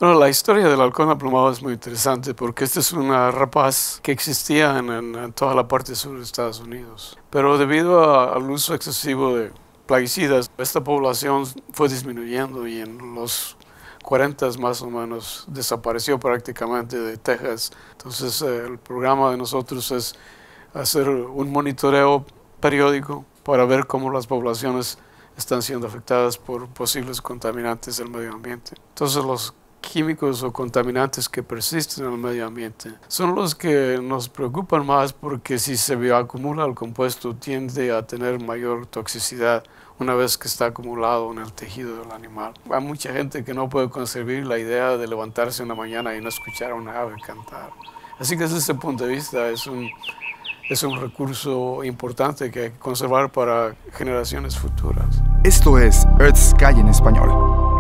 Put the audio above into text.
Bueno, la historia del halcón emplumado es muy interesante porque esta es una rapaz que existía en toda la parte sur de Estados Unidos. Pero debido al uso excesivo de plaguicidas, esta población fue disminuyendo y en los 40 más o menos desapareció prácticamente de Texas. Entonces el programa de nosotros es hacer un monitoreo periódico para ver cómo las poblaciones están siendo afectadas por posibles contaminantes del medio ambiente. Entonces los químicos o contaminantes que persisten en el medio ambiente son los que nos preocupan más porque si se bioacumula el compuesto tiende a tener mayor toxicidad una vez que está acumulado en el tejido del animal. Hay mucha gente que no puede concebir la idea de levantarse una mañana y no escuchar a una ave cantar. Así que desde ese punto de vista es un recurso importante que hay que conservar para generaciones futuras. Esto es Earth Sky en español.